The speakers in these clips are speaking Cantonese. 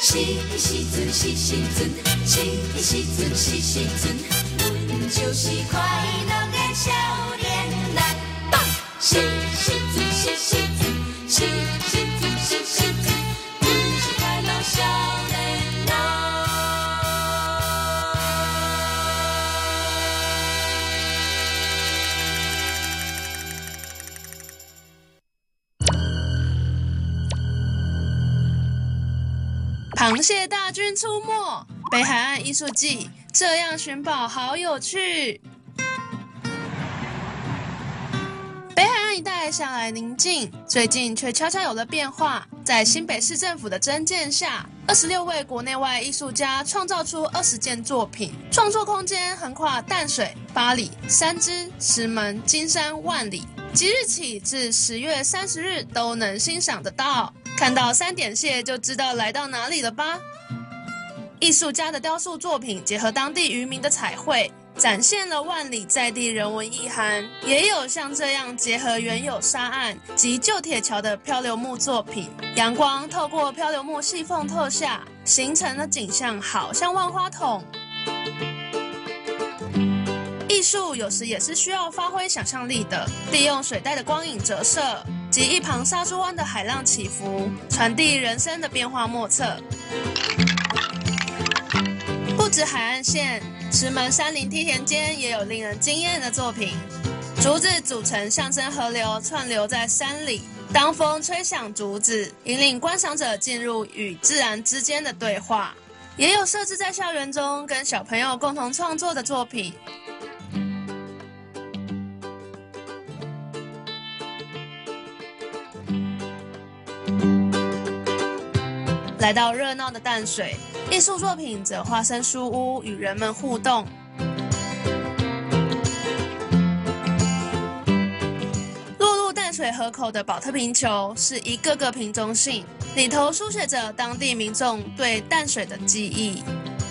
的时阵是时阵，是的时阵是时阵，阮就是快乐的少年人。是时阵是时阵，是时阵是时阵，阮是快乐少年人。 螃蟹大军出没，北海岸艺术季，这样寻宝好有趣。北海岸一带向来宁静，最近却悄悄有了变化。在新北市政府的征件下，26位国内外艺术家创造出20件作品，创作空间横跨淡水、八里、三芝、石门、金山、万里，即日起至10月30日都能欣赏得到。看到3点蟹就知道来到哪里了吧？艺术家的雕塑作品结合当地渔民的彩绘，展现了万里在地人文意涵，也有像这样结合原有沙岸及旧铁桥的漂流木作品。阳光透过漂流木细缝透下，形成的景象好像万花筒。艺术有时也是需要发挥想象力的，利用水带的光影折射及一旁沙洲湾的海浪起伏，传递人生的变化莫测。不止海岸线，石门山林梯田间也有令人惊艳的作品。竹子组成象征河流，串流在山里，当风吹响竹子，引领观赏者进入与自然之间的对话。也有设置在校园中，跟小朋友共同创作的作品。来到热闹的淡水，艺术作品则化身书屋，与人们互动。落入淡水河口的宝特瓶球是一个个瓶中信，里头书写着当地民众对淡水的记忆。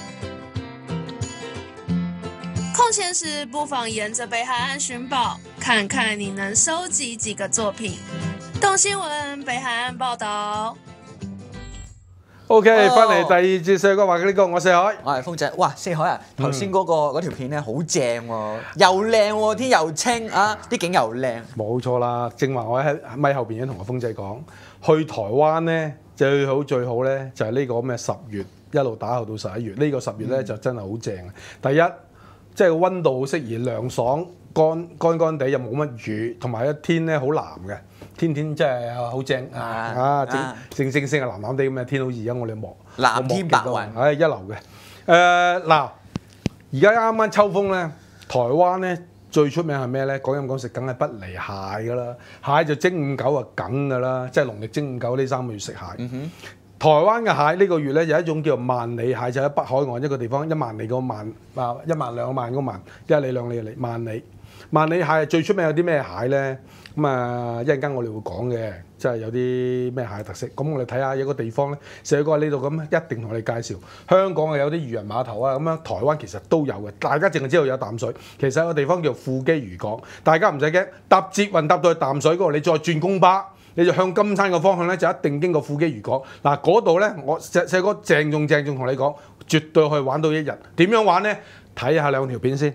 空闲时不妨沿着北海岸寻宝，看看你能收集几个作品。动新闻北海岸報導。 OK， 翻嚟第二節四哥話嘅呢個，我四海， 我係風仔。哇，四海啊！頭先嗰條片咧好正喎，又靚喎，天又清啊，啲景又靚。 冇錯啦，正話我喺咪後邊已經同個風仔講，去台灣咧最好咧就係呢個咁嘅10月一路打後到11月，呢個10月咧就真係好正。第一，即係個溫度好適宜，涼爽。乾地又冇乜雨，同埋一天咧好藍嘅，天真係好正正藍藍地咁嘅天，好似而家我哋藍天白雲， 一流嘅。嗱，而家啱啱秋風咧，台灣咧最出名係咩咧？講飲講食梗係不離蟹㗎啦，蟹就蒸5九啊梗㗎啦，即係農曆蒸5九呢3個月食蟹。台灣嘅蟹呢個月咧有一種叫做萬里蟹，就喺北海岸一個地方1萬里個萬1萬2萬個萬，1里2里萬里。萬里蟹最出名有啲咩蟹咧？咁啊一陣間我哋會講嘅，即係有啲咩蟹特色。咁我哋睇下有個地方咧，寫過喺呢度咁，一定同你介紹。香港有啲漁人碼頭啊，咁樣台灣其實都有嘅，大家淨係知道有淡水。其實有個地方叫富基漁港，大家唔使驚，搭捷運搭到去淡水嗰度，你再轉公巴，你就向金山個方向咧，就一定經過富基漁港。嗱嗰度咧，我細哥鄭重同你講，絕對可以玩到1日。點樣玩咧？睇下2條片先。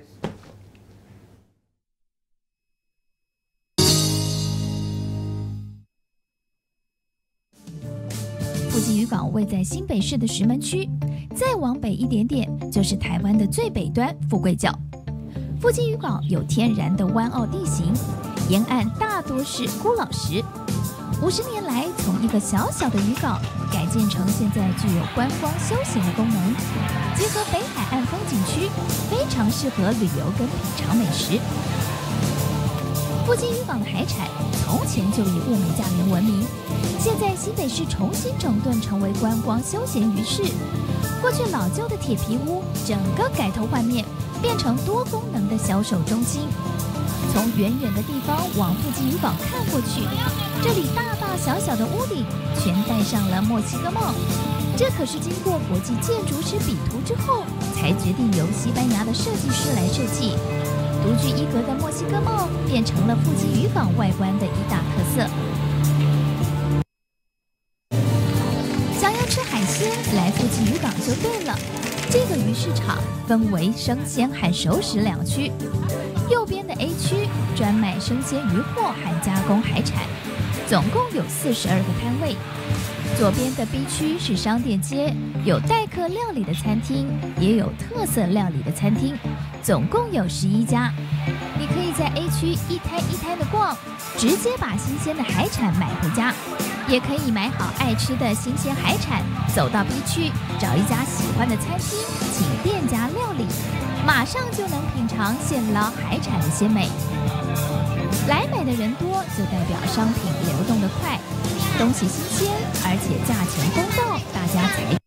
富基渔港位在新北市的石门区，再往北一点点就是台湾的最北端富贵角。富基渔港有天然的湾澳地形，沿岸大多是孤老石。50年来，从一个小小的渔港改建成现在具有观光休闲的功能，结合北海岸风景区，非常适合旅游跟品尝美食。富基渔港的海产从前就以物美价廉闻名，现在新北市重新整顿成为观光休闲渔市。过去老旧的铁皮屋整个改头换面，变成多功能的销售中心。从远远的地方往富基渔港看过去，这里大大小小的屋顶全戴上了墨西哥帽，这可是经过国际建筑师比图之后，才决定由西班牙的设计师来设计。独具一格的墨西哥帽变成了富基渔港外观的一大特色。想要吃海鲜，来对了，这个鱼市场分为生鲜和熟食两区。右边的 A 区专卖生鲜鱼货和加工海产，总共有42个摊位。左边的 B 区是商店街，有待客料理的餐厅，也有特色料理的餐厅，总共有11家。你可以在 A 区一摊一摊的逛，直接把新鲜的海产买回家，也可以买好爱吃的新鲜海产，走到 B 区找一家喜欢的餐厅，请店家料理，马上就能品尝现捞海产的鲜美。来买的人多，就代表商品流动的快，东西新鲜，而且价钱公道，大家才。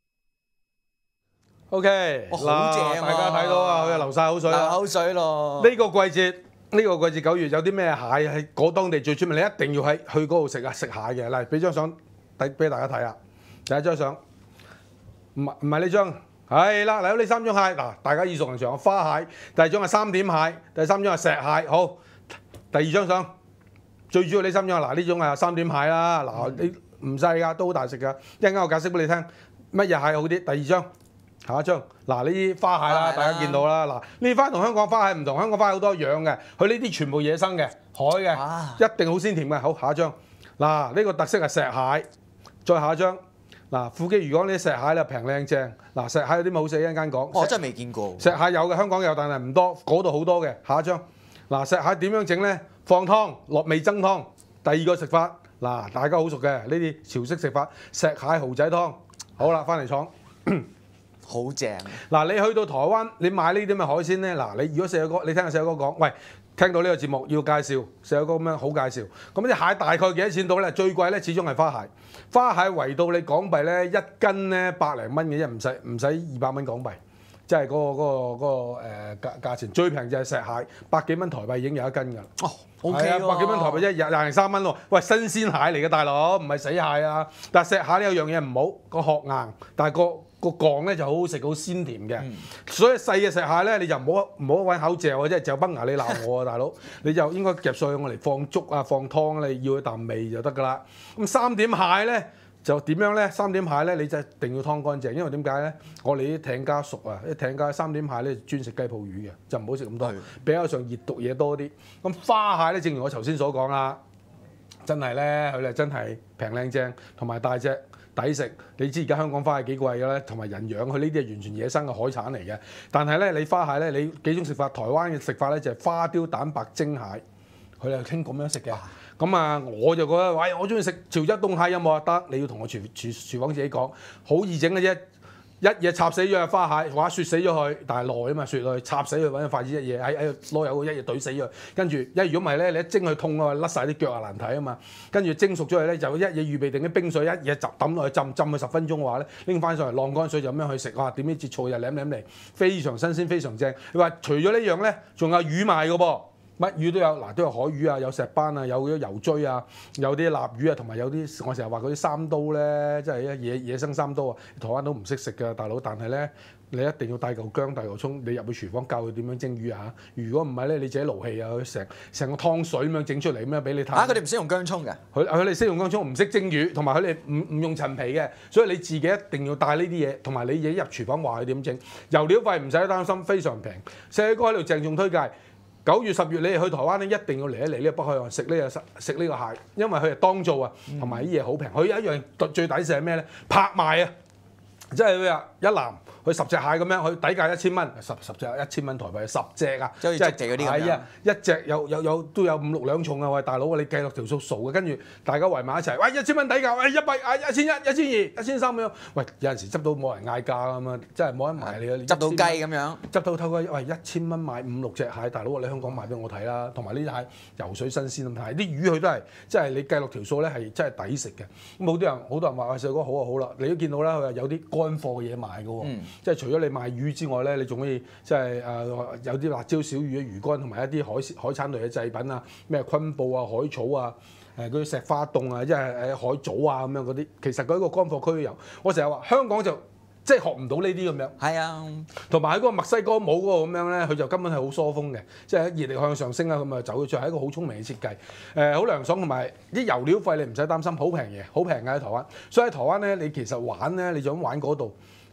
OK， 好正喎！ 大家睇到啊，佢流晒口水啦。 流口水咯！ 呢個季節，9月有啲咩蟹係嗰當地最出名？你一定要去嗰度食蟹嘅。嚟，俾張相俾大家睇啊！第一張相，唔係呢張，係啦，嚟到呢3張蟹嗱，大家耳熟能詳，花蟹，第2張係3點蟹，第3張係石蟹。好，第2張相，最主要呢3張嗱，呢種係3點蟹啦，嗱你唔細㗎，都好大食㗎。一陣間我解釋俾你聽，乜嘢蟹好啲。第2張。下一張嗱，呢啲花蟹啦，大家見到啦。嗱，呢啲花同香港花蟹唔同，香港花蟹好多樣嘅，佢呢啲全部野生嘅，海嘅，一定好鮮甜嘅。好，下一張嗱，呢個特色係石蟹。再下一張嗱，富基魚缸呢啲石蟹咧平靚正。嗱，石蟹有啲乜好食？一陣間講。 我真係未見過。 石蟹有嘅，香港有，但係唔多，嗰度好多嘅。下一張嗱，石蟹點樣整咧？放湯落味噌湯。第2個食法嗱，大家好熟嘅呢啲潮式食法，石蟹蠔仔湯。好啦，翻嚟廠。 好正！ 嗱，你去到台灣，你買呢啲咁嘅海鮮咧，嗱，你如果四友哥，你聽下四友哥講，喂，聽到呢個節目要介紹，四友哥咁樣好介紹。咁啲蟹大概幾多錢到咧？最貴咧始終係花蟹，花蟹圍到你港幣咧1斤咧百零蚊嘅啫，唔使200蚊港幣，即係嗰個價錢。最平就係石蟹，百幾蚊台幣已經有1斤㗎啦。 哦，OK 喎， 百幾蚊台幣啫，23蚊喎。喂，新鮮蟹嚟嘅大佬，唔係死蟹啊！但係石蟹呢有樣嘢唔好，個殼硬，但係個鋼咧就好好食，好鮮甜嘅。所以細嘅石蟹咧，你就唔好揾口嚼啊，即係嚼崩牙你鬧我啊，大佬！你就應該夾碎我嚟放粥啊，放湯，你要佢啖味就得㗎啦。咁3點蟹咧就點樣咧？3點蟹咧你就一定要湯乾淨，因為點解咧？我哋啲艇家熟啊，啲艇家3點蟹咧專食雞泡魚嘅，就唔好食咁多，比較上熱毒嘢多啲。咁花蟹咧，正如我頭先所講啦，真係咧佢哋真係平靚正，同埋大隻。抵食，你知而家香港花蟹幾貴嘅咧，同埋人養佢呢啲係完全野生嘅海產嚟嘅。但係咧，你花蟹咧，你幾種食法？台灣嘅食法咧就係花雕蛋白蒸蟹，佢哋傾咁樣食嘅。咁啊，我就覺得，喂，我中意食潮州凍蟹有冇啊？得，你要同我廚房自己講，好易整嘅啫。一嘢插死咗隻花蟹，話雪死咗佢，但係耐啊嘛，雪落去插死佢，揾隻筷子一嘢喺攞油一嘢懟死咗，跟住如果唔係咧，你一蒸佢痛啊，甩晒啲腳啊難睇啊嘛，跟住蒸熟咗佢咧，就一嘢預備定啲冰水，一嘢抌落去浸佢10分鐘嘅話咧，拎翻上嚟晾乾水就咁樣去食，哇！點知節醋又舐嚟，非常新鮮，非常正。你話除咗呢樣咧，仲有魚賣嘅噃。乜魚都有，嗱都有海魚啊，有石斑啊，有啲油錐啊，有啲臘魚啊，同埋有啲我成日話嗰啲三刀咧，即係野生三刀啊，台灣都唔識食㗎，大佬。但係咧，你一定要帶嚿薑、帶嚿葱，你入去廚房教佢點樣蒸魚啊！如果唔係咧，你自己勞氣啊，佢成個湯水咁樣整出嚟咁樣俾你睇。佢哋唔識用薑葱嘅， 佢哋識用薑葱，唔識蒸魚，同埋佢哋唔用陳皮嘅，所以你自己一定要帶呢啲嘢，同埋你自己入廚房話佢點整。油料費唔使擔心，非常平。細哥喺度鄭重推介。9月10月你哋去台灣咧，一定要嚟一嚟呢個北海岸食呢個蟹，因為佢係當造啊，同埋啲嘢好平。佢有一樣最抵食係咩咧？拍賣啊，即係佢話一籃佢10隻蟹咁樣，佢底價1000蚊，10隻1000蚊台幣10隻啊， 即係捉地嗰啲咁樣。係啊， 一隻都有5、6兩重啊！喂，大佬你計落條數數嘅，跟住大家圍埋一齊，喂1000蚊底價，喂100啊1100、1200、1300咁樣。喂，有陣時執到冇人嗌價啊嘛，真係冇得賣你啊！ 執到雞咁樣，執到偷雞，喂1000蚊買5、6隻蟹，大佬你香港賣俾我睇啦，同埋呢啲蟹游水新鮮咁睇，啲魚佢都係即係你計落條數咧係真係抵食嘅。咁好多人話喂細哥好啊好啦，你都見到啦，佢話有啲乾貨嘅嘢賣嘅喎。即係除咗你賣魚之外咧，你仲可以即係有啲辣椒小魚嘅魚乾，同埋一啲海產類嘅製品啊，咩昆布啊、海草啊、嗰啲石花凍啊，即係海藻啊咁樣嗰啲，其實佢一個乾貨區都有。我成日話香港就即係學唔到呢啲咁樣。係啊，同埋喺嗰個墨西哥帽嗰個咁樣咧，佢就根本係好疏風嘅，即係熱力向上升啊，咁啊走咗出嚟，係一個好聰明嘅設計。好涼爽，同埋啲油料費你唔使擔心，好平嘢，好平嘅喺台灣。所以喺台灣咧，你其實玩咧，你就咁玩嗰度。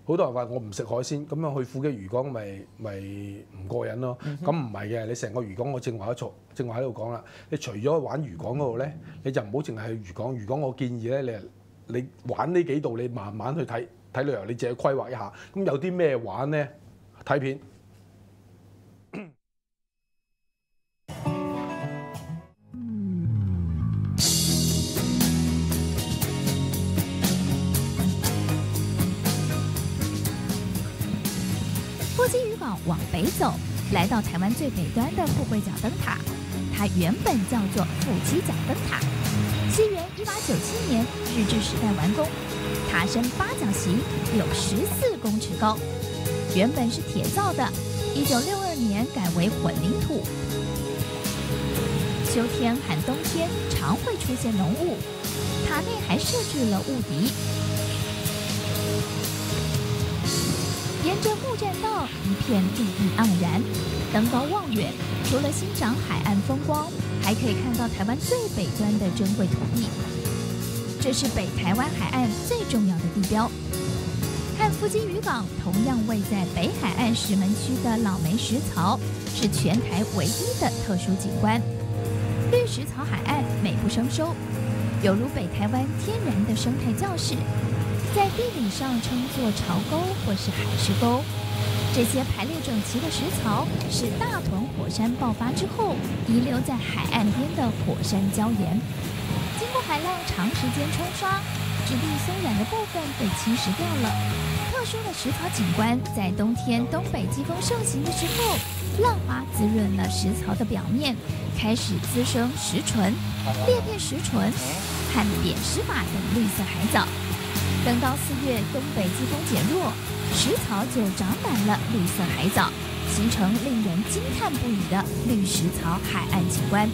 好多人話我唔食海鮮，咁樣去富基漁港咪唔過癮咯。咁唔係嘅，你成個漁港我正話喺度講啦，你除咗玩漁港嗰度咧，你就唔好淨係去漁港。漁港我建議咧，你玩呢幾度，你慢慢去睇旅遊，你自己規劃一下。咁有啲咩玩咧？睇片。 富基渔港往北走，来到台湾最北端的富贵角灯塔，它原本叫做富基角灯塔。西元1897年日治时代完工，塔身八角形，有14公尺高。原本是铁造的，1962年改为混凝土。秋天和冬天常会出现浓雾，塔内还设置了雾笛。沿着木栈道，一片绿意盎然。登高望远，除了欣赏海岸风光，还可以看到台湾最北端的珍贵土地。这是北台湾海岸最重要的地标。和富基渔港同样位在北海岸石门区的老梅石槽，是全台唯一的特殊景观。绿石槽海岸美不胜收，犹如北台湾天然的生态教室。在地理上称作潮沟或是海石沟，这些排列整齐的石槽是大屯火山爆发之后遗留在海岸边的火山礁岩，经过海浪长时间冲刷，质地松软的部分被侵蚀掉了。特殊的石槽景观在冬天东北季风盛行的时候，浪花滋润了石槽的表面，开始滋生石唇、裂片石唇和扁石马等绿色海藻。等到4月，东北季风减弱，石槽就长满了绿色海藻，形成令人惊叹不已的绿石槽海岸景观。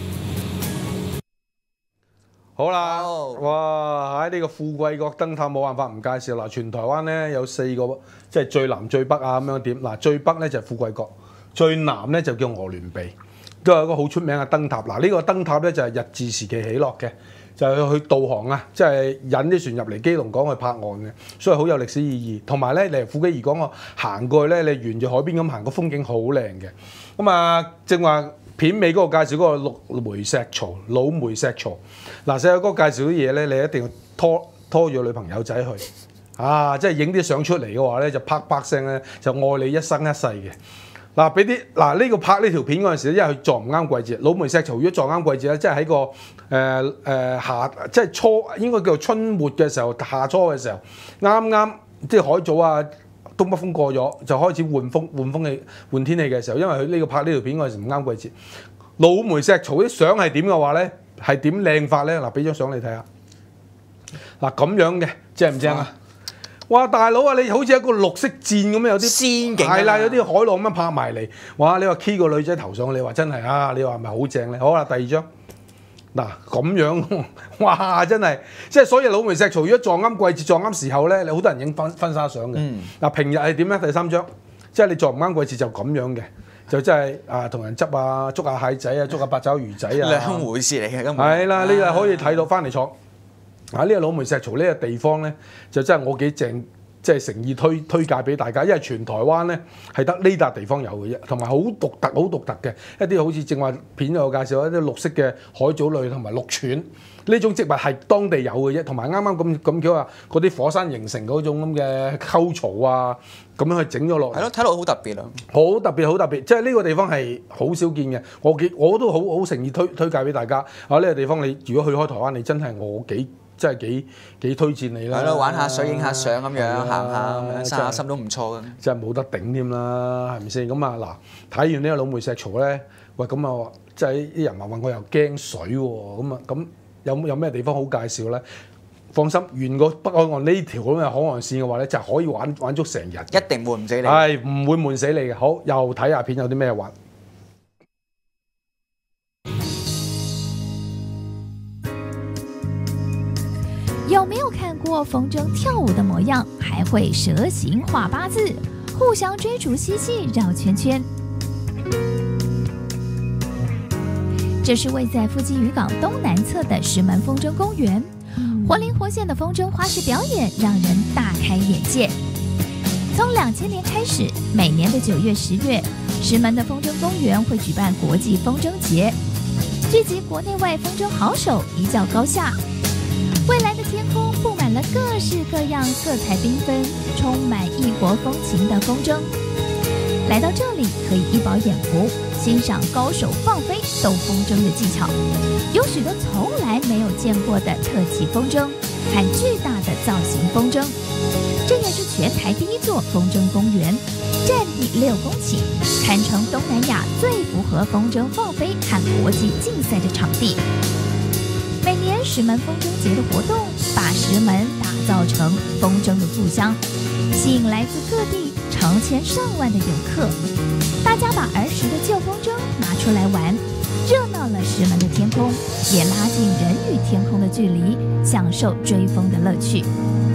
好啦，哇！喺呢個富貴角燈塔冇辦法唔介紹啦。全台灣咧有4個，即係最南最北啊咁樣點。嗱，最北咧就係富貴角，最南咧就叫鵝鑾鼻，都有一個好出名嘅燈塔。嗱，呢個燈塔咧就係日治時期起落嘅。就係去導航啊，即係引啲船入嚟基隆港去泊岸嘅，所以好有歷史意義。同埋咧，你富基漁港我行過去咧，你沿住海邊咁行，個風景好靚嘅。咁啊，正話片尾嗰個介紹嗰個老梅石槽。嗱，細個哥介紹啲嘢咧，你一定要拖住女朋友仔去啊！即係影啲相出嚟嘅話咧，就啪啪聲咧，就愛你一生一世嘅。嗱，俾啲呢個拍呢條片嗰陣時，因為佢撞唔啱季節。老梅石槽如果撞啱季節咧，即係喺個夏，即係初應該叫做春末嘅時候，夏初嘅時候，啱即係海藻啊，東北風過咗，就開始換天氣嘅時候，因為佢呢個拍呢條片嗰陣時唔啱季節。老梅石槽啲相係點嘅話咧，係點靚法咧？嗱，俾張相你睇下。嗱，咁樣嘅正唔正啊？哇！大佬啊，你好似一個綠色箭咁樣，有啲仙境係啦，有啲海浪咁樣拍埋嚟。哇！你話 key 個女仔頭上，你話真係啊？你話係咪好正咧？好啦，第二張嗱咁樣，哇！真係即係所以老梅石槽如果撞啱季節、撞啱時候咧，你好多人影婚紗相嘅。嗱，平日係點咧？第3張即係你撞唔啱季節就咁樣嘅，就真係啊同人執啊，捉下蟹仔啊，捉下八爪魚仔啊， 兩回事嚟嘅根本。 係啦，你係可以睇到翻嚟坐。啊！呢個老梅石槽呢個地方咧，就真係我幾正，即係誠意推介俾大家，因為全台灣咧係得呢笪地方有嘅啫，同埋好獨特嘅一啲好似正話片有介紹一啲綠色嘅海藻類同埋綠楝呢種植物係當地有嘅啫，同埋啱啱咁叫話嗰啲火山形成嗰種咁嘅溝槽啊，咁樣去整咗落嚟。 係咯，睇落好特別啊！ 好特別，即係呢個地方係好少見嘅。我都好誠意推介俾大家。啊，呢個地方你如果去開台灣，你真係真係幾推薦你啦！ 係咯，玩下水、影下相咁樣，行下咁樣，散下心都唔錯嘅。 真係冇得頂添啦，係咪先？咁啊嗱，睇完呢個老梅石槽咧，喂咁啊，即係啲人話我又驚水喎，咁有咩地方好介紹咧？放心，沿個北海岸呢條咁嘅海岸線嘅話咧，就可以玩足成日， 一定悶唔死你。 係唔會悶死你嘅。好，又睇下片有啲咩玩。 有没有看过风筝跳舞的模样，还会蛇形画8字，互相追逐嬉戏绕圈圈？这是位在富基渔港东南侧的石门风筝公园，活灵活现的风筝花式表演让人大开眼界。 从2000年开始，每年的9月、10月，石门的风筝公园会举办国际风筝节，聚集国内外风筝好手，一较高下。蔚蓝的天空布满了各式各样、色彩缤纷、充满异国风情的风筝。来到这里，可以一饱眼福，欣赏高手放飞斗风筝的技巧，有许多从来没有见过的特级风筝和巨大的造型风筝。这也是全台第一座风筝公园，占地6公顷，堪称东南亚最符合风筝放飞和国际竞赛的场地。每年石门风筝节的活动，把石门打造成风筝的故乡，吸引来自各地成千上万的游客。大家把儿时的旧风筝拿出来玩，热闹了石门的天空，也拉近人与天空的距离，享受追风的樂趣。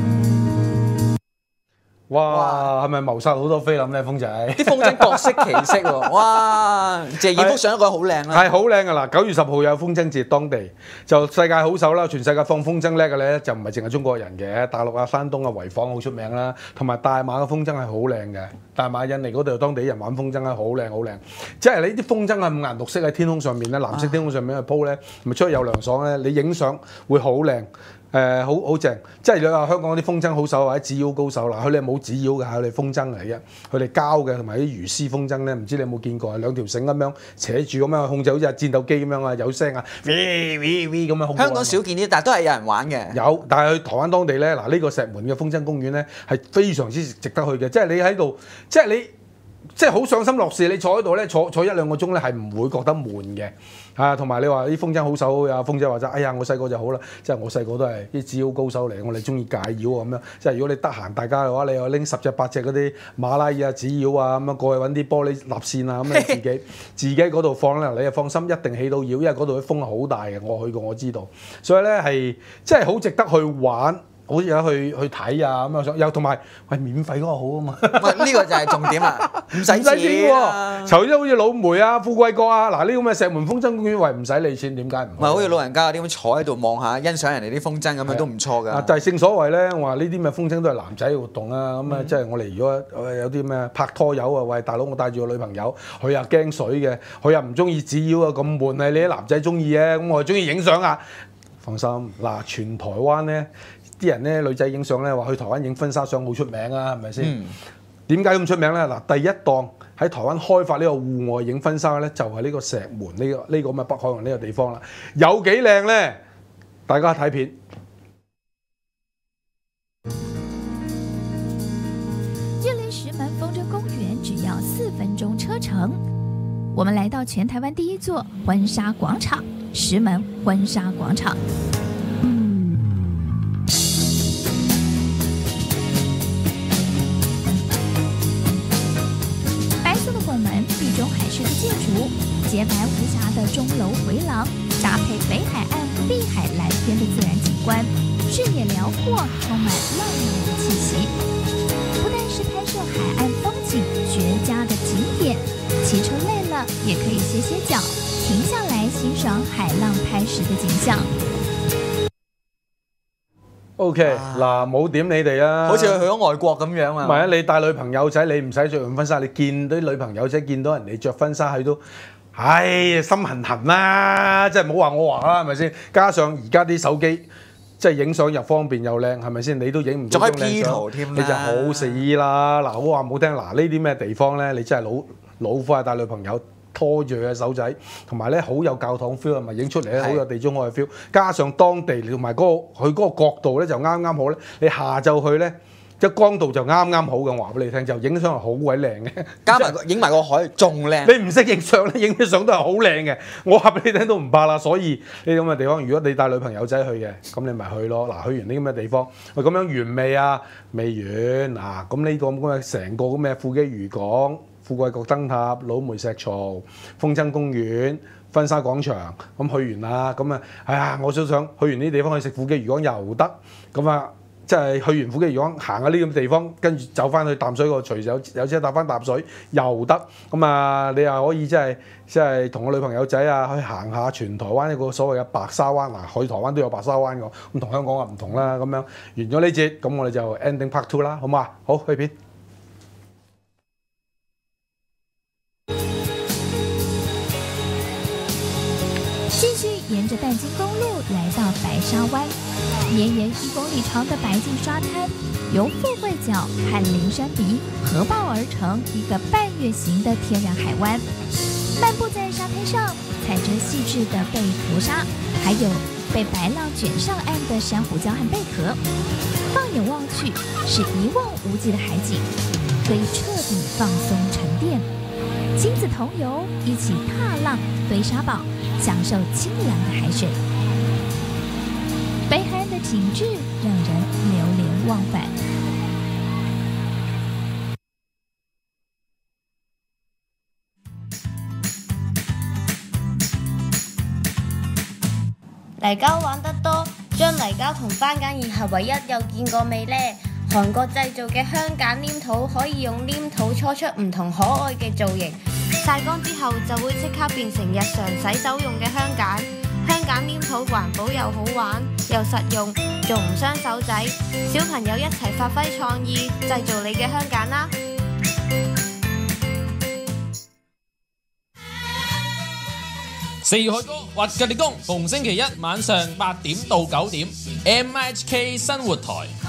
哇，係咪謀殺好多菲林咧，風仔？ 啲風箏各色其色喎，哇！謝爾幅相都覺得好靚啦。 係好靚噶嗱，9月10號有風箏節，當地就世界好手啦，全世界放風箏叻嘅咧，就唔係淨係中國人嘅，大陸啊、山東啊、濰坊好出名啦，同埋大馬嘅風箏係好靚嘅，大馬印尼嗰度當地人玩風箏咧好靚好靚，即係你啲風箏係五顏六色喺天空上面咧，藍色天空上面去鋪咧，咪出去有涼爽咧，你影相會好靚。好正，即係你話香港啲風箏好手或者紙鷂高手嗱，佢哋冇紙鷂嘅，佢哋風箏嚟嘅，佢哋膠嘅同埋啲魚絲風箏咧，唔知你有冇見過啊？兩條繩咁樣扯住咁樣控制，好似係戰鬥機咁樣啊，有聲啊咁樣。 香港少見啲，但係都係有人玩嘅。 有，但係去台灣當地咧，嗱呢個石門嘅風箏公園咧係非常之值得去嘅，即係你喺度，即係你。即係好上心落事，你坐喺度咧，坐1-2個鐘咧係唔會覺得悶嘅，同埋你話啲風箏好手啊，風仔話齋，哎呀我細個就好啦，即係我細個都係啲紙鷂高手嚟，我哋中意解鷂啊咁樣，即係如果你得閒大家嘅話，你又拎10隻8隻嗰啲馬拉爾啊、紙鷂啊咁樣過去揾啲玻璃立線啊咁樣自己嗰度放咧，你就放心一定起到鷂，因為嗰度啲風係好大嘅，我去過我知道，所以咧係即係好值得去玩。好似有去睇啊咁樣，又同埋係免費嗰個好啊嘛。 呢個就係重點啦，唔使錢喎。 除咗好似老梅啊、富貴角啊，嗱呢咁嘅石門風箏公園喂唔使你錢，點解唔？ 唔係好似老人家嗰啲咁坐喺度望下欣賞人哋啲風箏咁樣都唔錯㗎。 就係正所謂咧，我話呢啲咩風箏都係男仔嘅活動啊，咁啊即係我哋如果有啲咩拍拖友啊，喂大佬我帶住個女朋友，佢又驚水嘅，佢又唔中意紙鷂啊咁悶啊，你啲男仔中意啊，咁我係中意影相啊。放心，嗱全台灣咧。啲人咧女仔影相咧話去台灣影婚紗相好出名啊，係咪先？點解咁出名咧？嗱，第一檔喺台灣開發呢個戶外影婚紗咧，就係呢個石門呢個咁嘅北海岸呢個地方啦。有幾靚咧？大家睇片。 距離石門風箏公園只要4分鐘車程，我們來到全台灣第一座婚紗廣場——石門婚紗廣場。建築洁白無瑕的鐘樓迴廊，搭配北海岸碧海藍天的自然景觀，視野遼闊，充滿浪漫的氣息。不但是拍攝海岸風景絕佳的景點，騎車累了也可以歇歇腳，停下來欣賞海浪拍時的景象。 OK， 嗱冇點你哋啊， 好似去咗外國咁樣啊！ 唔係啊，你帶女朋友仔，你唔使着婚紗，你見到啲女朋友仔見到人哋着婚紗去都，唉心痕痕啦，即係冇話我話啦，係咪先？加上而家啲手機即係影相又方便又靚，係咪先？你都影唔到張靚相，仲可以 P 圖添，你就好死啦！嗱，我話冇聽，嗱呢啲咩地方咧，你真係老虎帶女朋友。拖住佢嘅手仔，同埋咧好有教堂 feel，係咪影出嚟咧好有地中海嘅 feel？加上當地同埋佢嗰個角度咧就啱啱好咧。你下晝去咧，即光度就啱啱好嘅，話俾你聽，就影相係好鬼靚嘅。 加埋影埋個海仲靚。你唔識影相咧，影啲相都係好靚嘅。我話俾你聽都唔怕啦。所以呢啲咁嘅地方，如果你帶女朋友仔去嘅，咁你咪去咯。嗱，去完呢啲咁嘅地方，喂咁樣完未啊？未完嗱。咁呢個咁嘅成個咁嘅富基漁港。富貴角燈塔、老梅石槽、風箏公園、婚紗廣場，咁去完啦，咁啊，哎呀，我想去完呢啲地方去食富基漁港又得，咁啊，即係去完富基漁港行下呢啲地方，跟住走翻去淡水個隨有車搭翻淡水又得，咁啊，你又可以即係同個女朋友仔啊去行下全台灣一個所謂嘅白沙灣嗱，去台灣都有白沙灣㗎，咁同香港啊唔同啦，咁樣完咗呢節，咁我哋就 ending part 2啦，好嘛？好，去片。 沿着淡金公路来到白沙湾，绵延1公里长的白净沙滩，由富贵角和灵山鼻合抱而成一个半月形的天然海湾。漫步在沙滩上，踩着细致的贝壳沙，还有被白浪卷上岸的珊瑚礁和贝壳，放眼望去是一望无际的海景，可以彻底放松沉淀。亲子同游，一起踏浪、堆沙堡，享受清凉的海水。北海岸的景致让人流连忘返。 泥膠玩得多，將泥膠同番梘二合為一，有見過未呢？韓國製造嘅香梘黏土可以用黏土搓出唔同可愛嘅造型，曬乾之後就會即刻變成日常洗手用嘅香梘。香梘黏土環保又好玩，又實用，仲唔傷手仔。小朋友一齊發揮創意，製造你嘅香梘啦！ 四月開歌，滑腳力工，逢星期一晚上8點到9點 ，MHK 生活台。